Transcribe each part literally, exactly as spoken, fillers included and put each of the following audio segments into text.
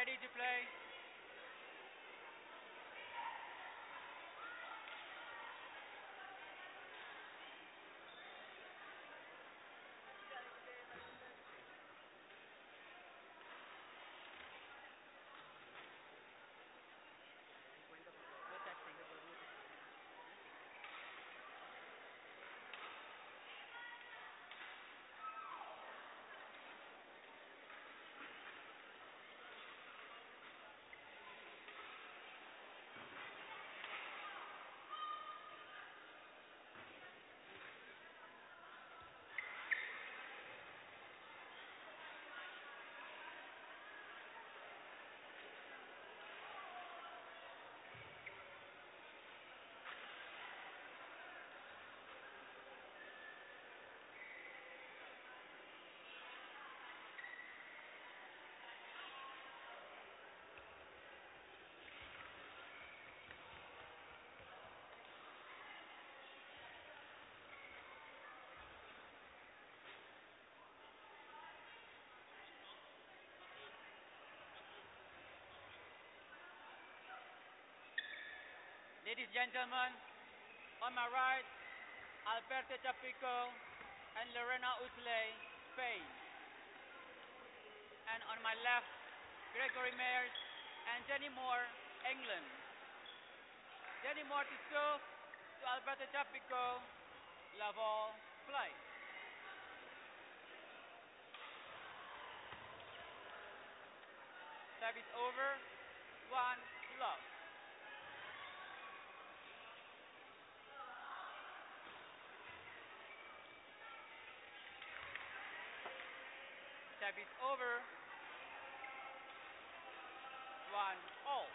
ready to play? Good testing. Ladies and gentlemen, on my right, Alberto Chapico and Lorena Usley, Spain. And on my left, Gregory Mayers and Jenny Moore, England. Jenny Moore to serve to Alberto Chapico, love all, play. Service over, one, love. Service over, one, all.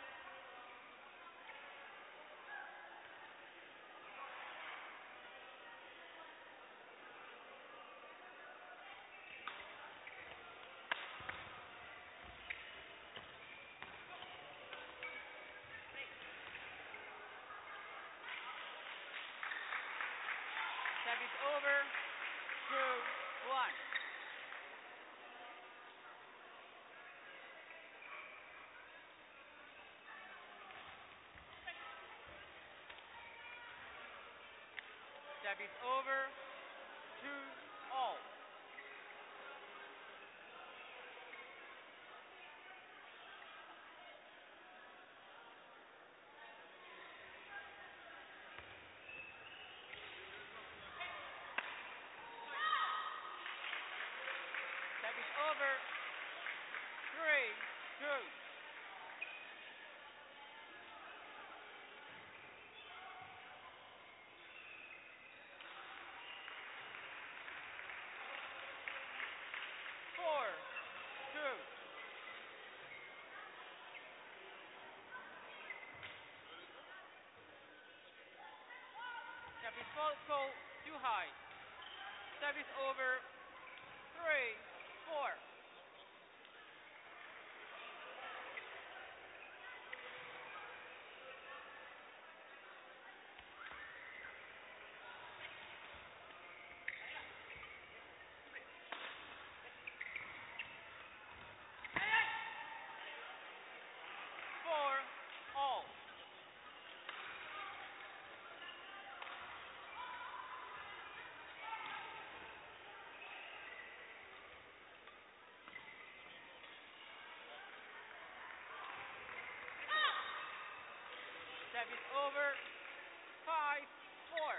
Service over, two, one. Service over, two, all. Service over, three, two. Four, two. Service fault call too high. Service over, three, four. Four, all. Service over, five, four.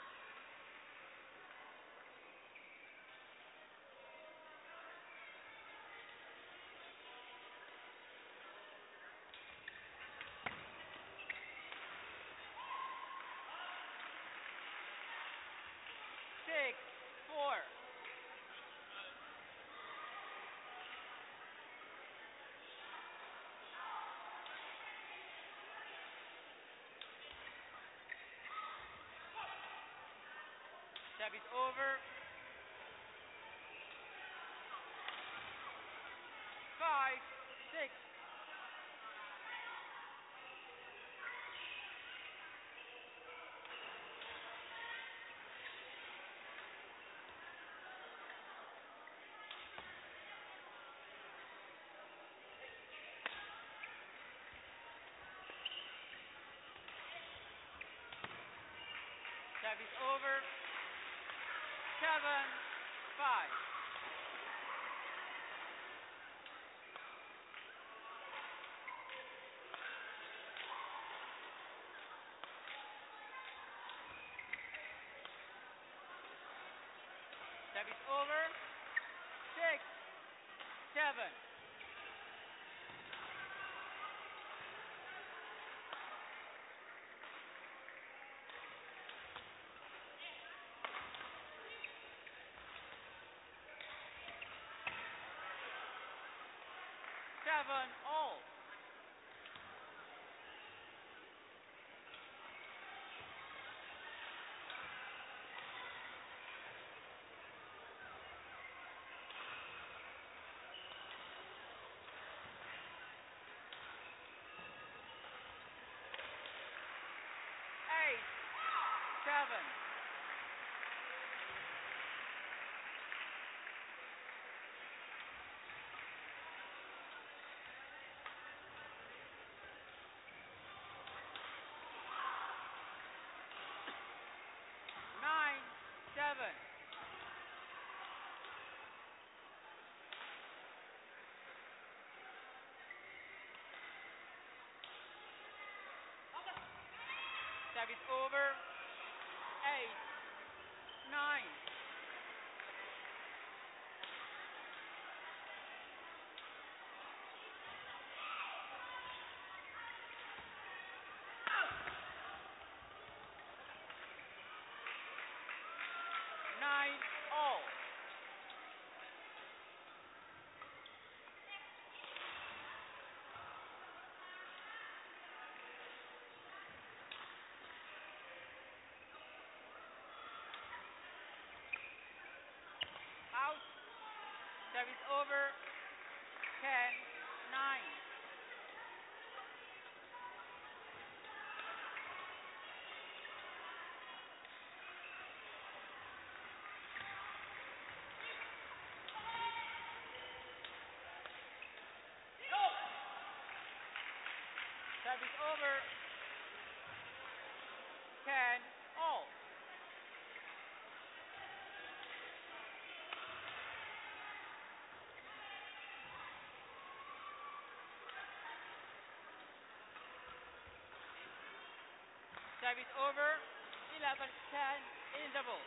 Six, four. Service over, five, six. Service over. Seven, five. Service over. Six, seven. Seven, all. Eight, seven. Nine, seven. Service over. Eight, nine. Nine, all. Out. Service over. Ten, nine. Service over. Ten, all. Service over. Eleven, ten. In double.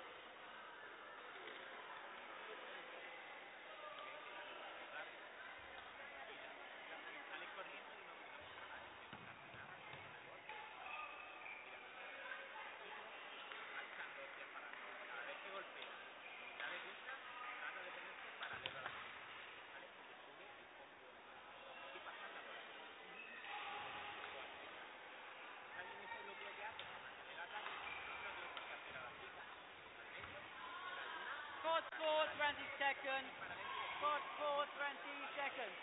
Court for twenty seconds. Court for twenty seconds.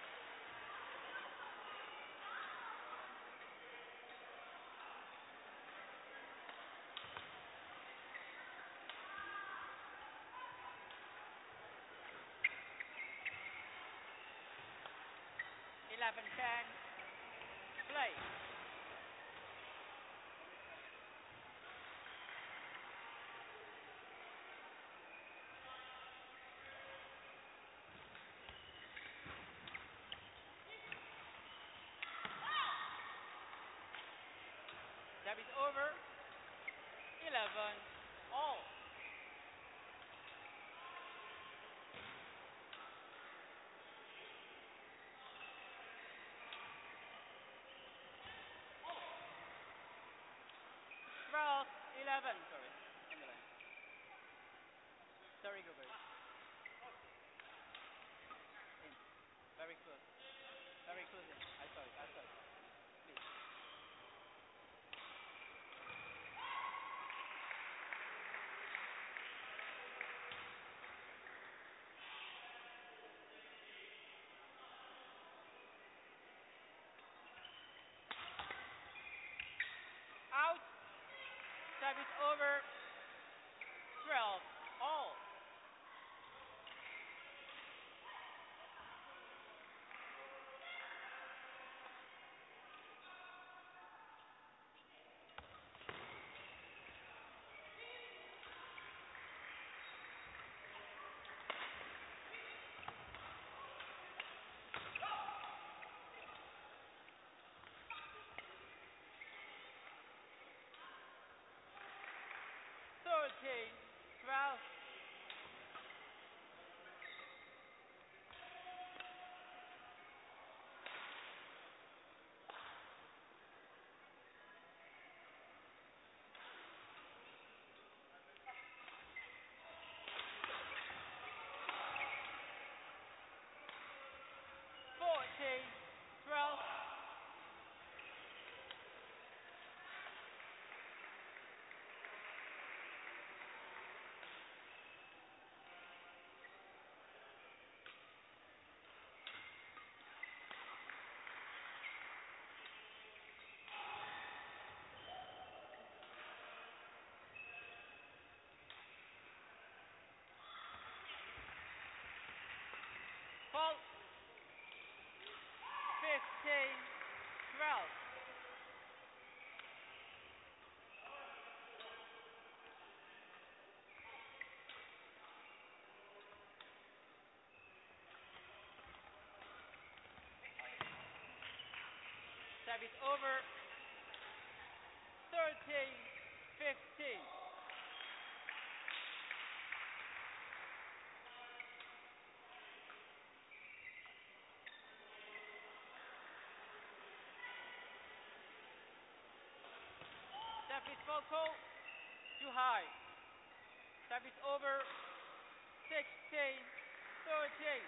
Eleven, ten. Play. Service over. Eleven, all. Twelve, eleven. Sorry. On the line. Sorry, Gilbert. In. Very close. Very close in. I saw it. I saw it. Please. Out. Service over. Twelve, all. thirteen, twelve. fourteen, twelve. Fault. fifteen, twelve. Service over. thirteen, fifteen. Service focal. Too high. Service over. sixteen, thirteen.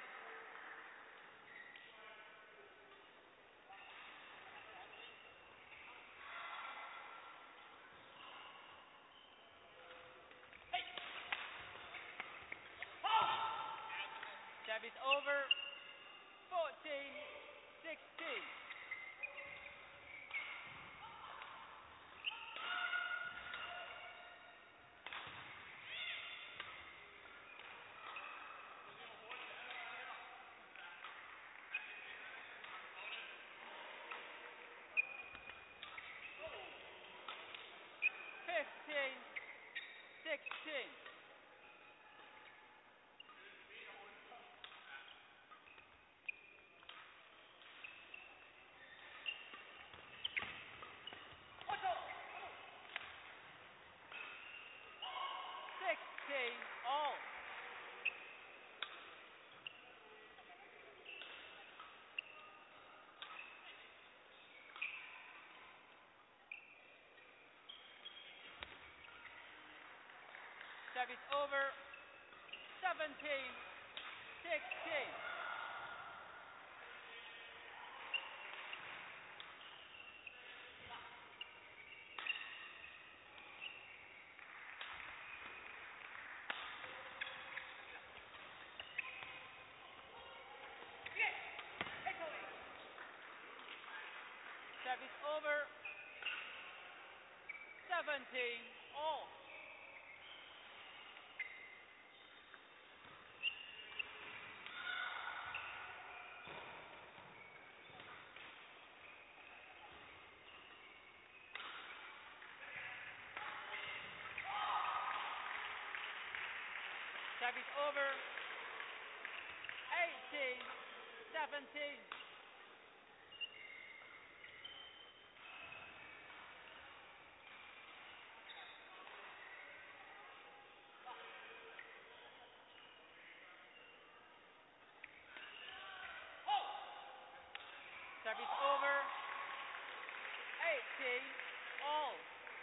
Service over. fourteen, sixteen. fifteen, sixteen. sixteen, all. Service over. seventeen, sixteen. Service over. seventeen, all. Service over. eighteen, seventeen. Service over. eighteen, all.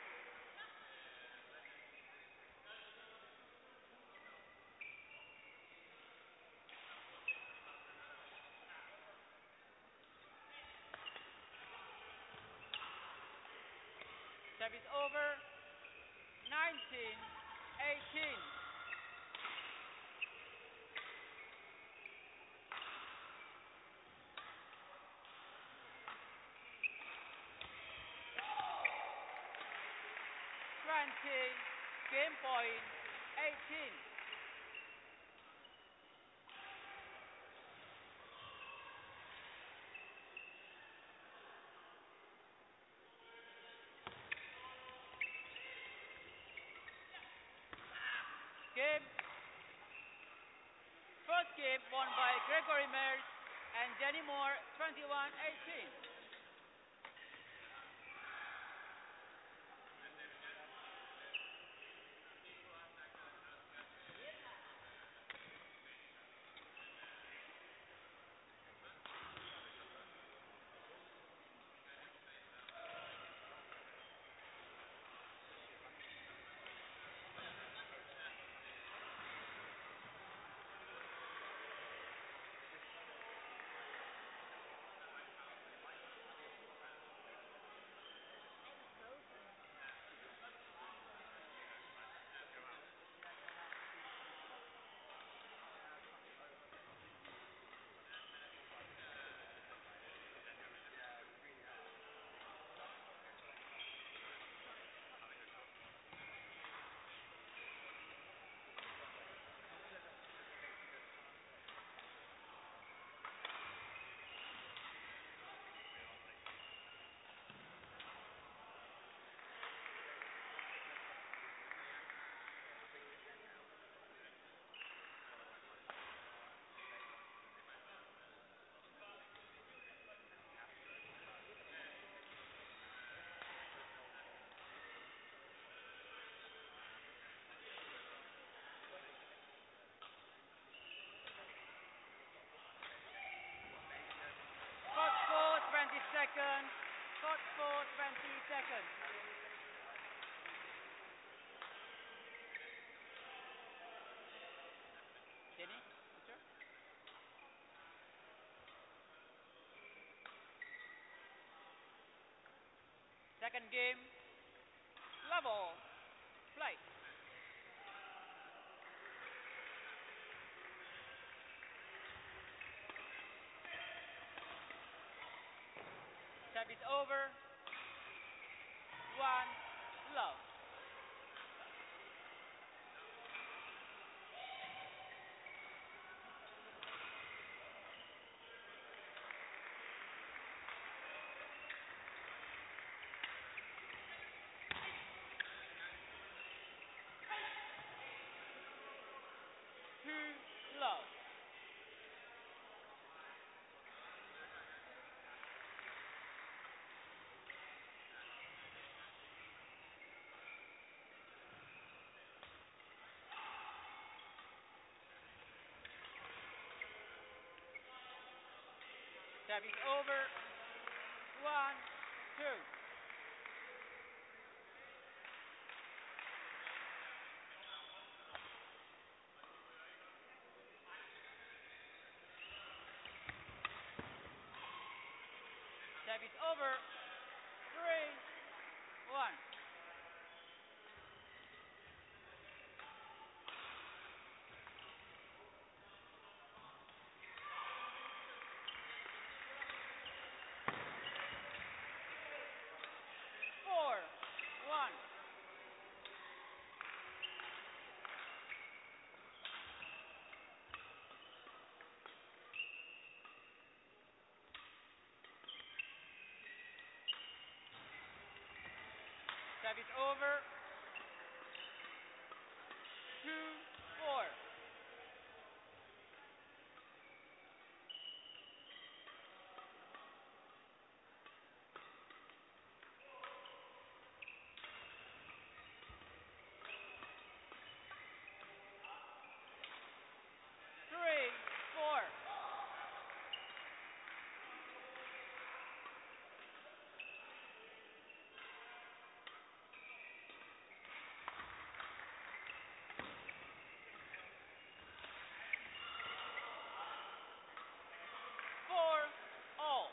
Service over. nineteen, eighteen. twenty, game point, eighteen. Game. First game won by Gregory Mears and Jenny Moore, twenty-one eighteen. Second game, level, play. Service over. One, love. Two, love. Service over. One, two. Service over. Three, one. Four, one. Service over. Two, four. Three, four. Four, all.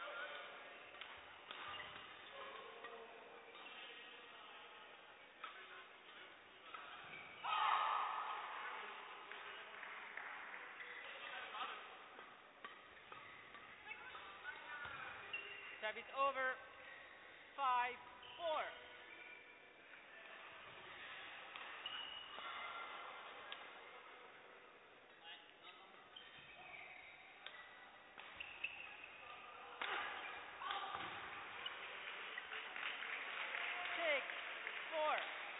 Service over. Five, four. Six, four.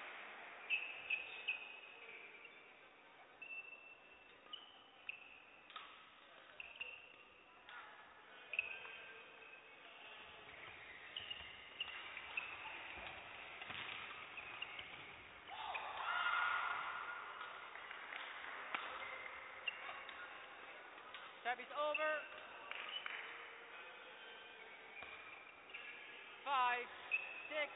Service over. Five, six.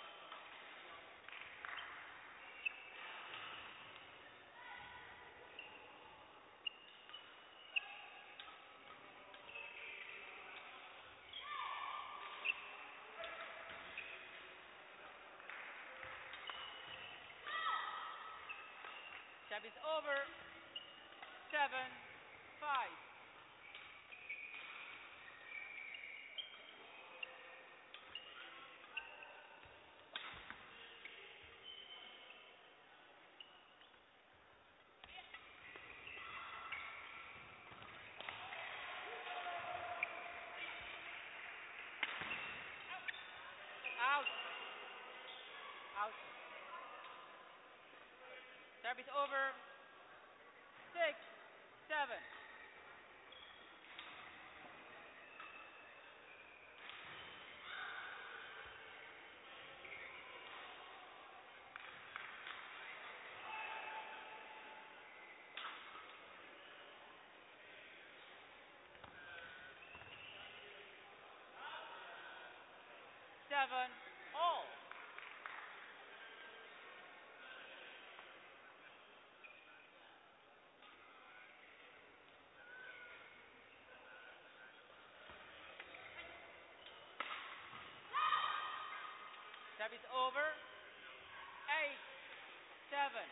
Service over. Seven, five. Out. Out. Service over. Six, seven. Seven, all. Service over. Eight, seven.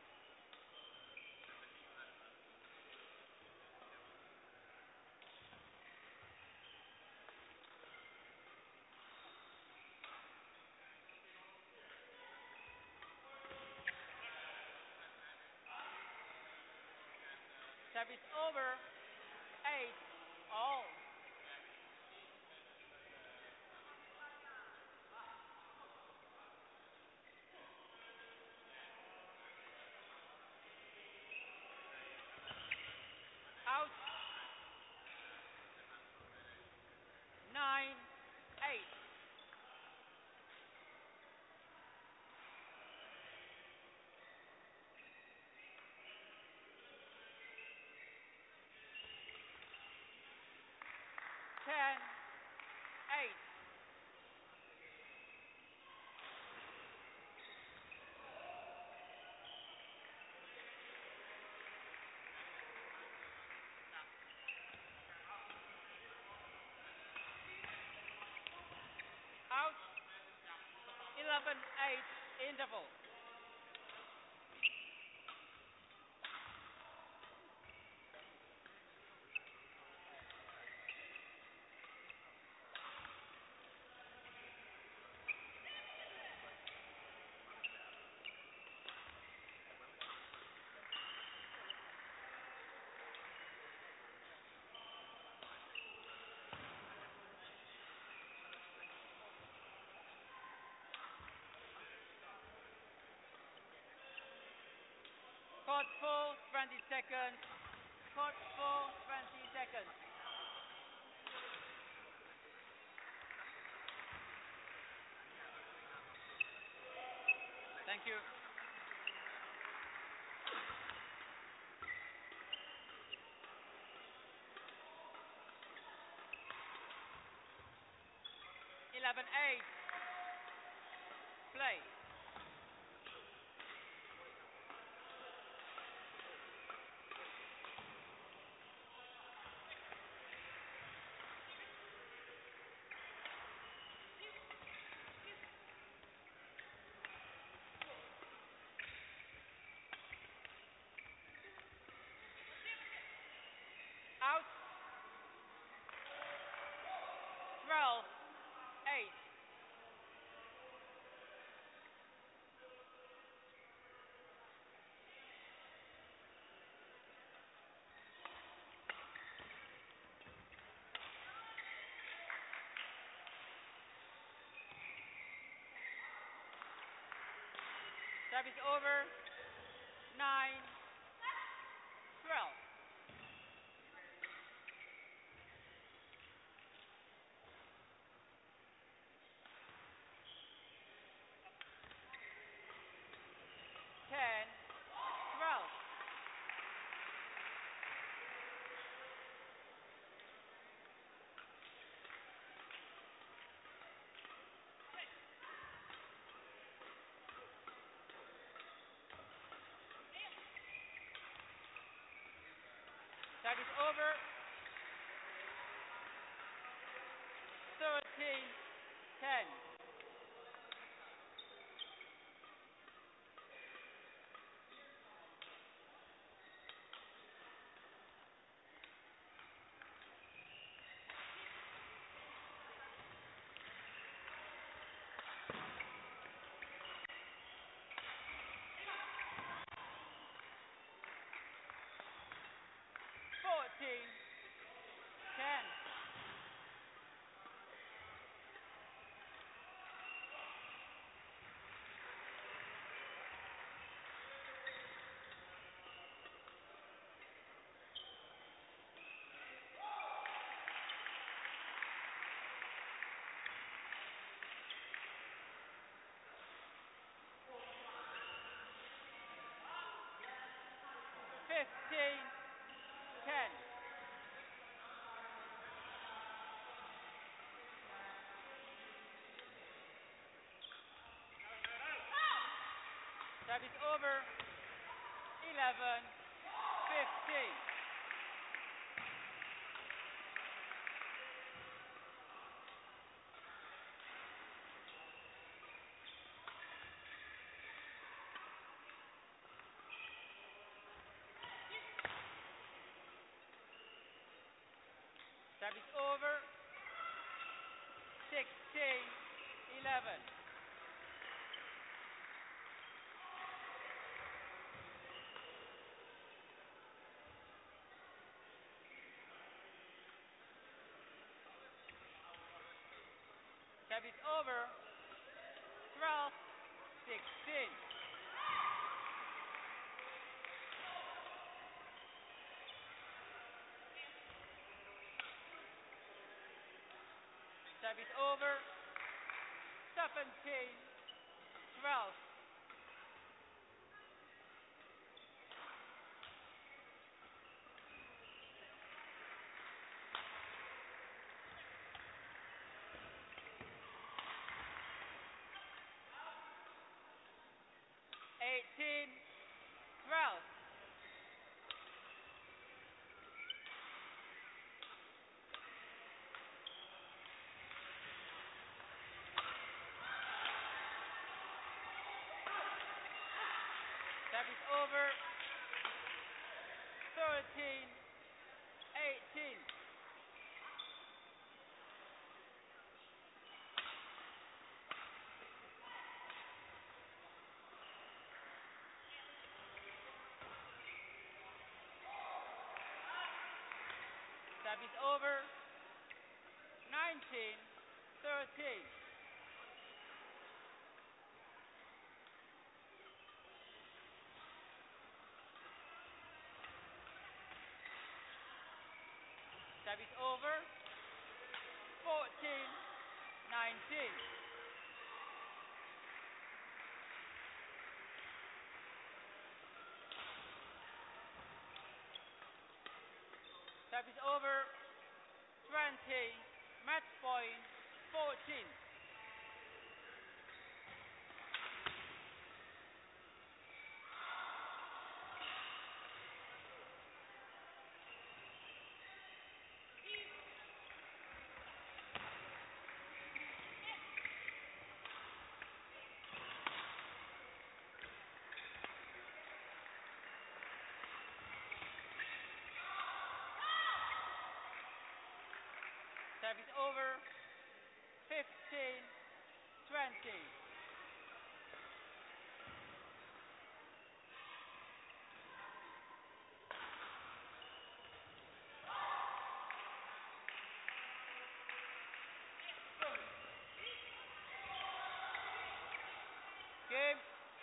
Service over. Eight, all. Out. Nine, eight. Ten, eight. Out. Eleven, eight. Interval. Court full, twenty seconds. Court full, twenty seconds. Thank you. Eleven, eight. Play. Out. Twelve, eight. Service over. Nine, twelve. Ten, twelve. Service over. Thirteen, ten. Fourteen, ten. Fifteen, ten. Service over. Eleven, fifteen. Service over. sixteen eleven. Service over. twelve sixteen. Service over. seventeen twelve. eighteen twelve. Service over. thirteen eighteen. Service over. nineteen thirteen. Service over. fourteen nineteen. Service over. twenty. Match point. fourteen. Service over. fifteen twenty. Game.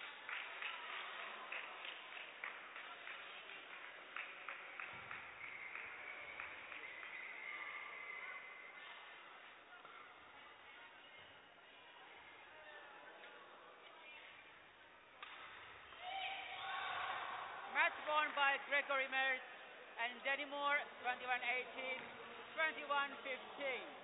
Match won by Gregory Mears and Danny Moore, twenty-one eighteen, twenty-one fifteen.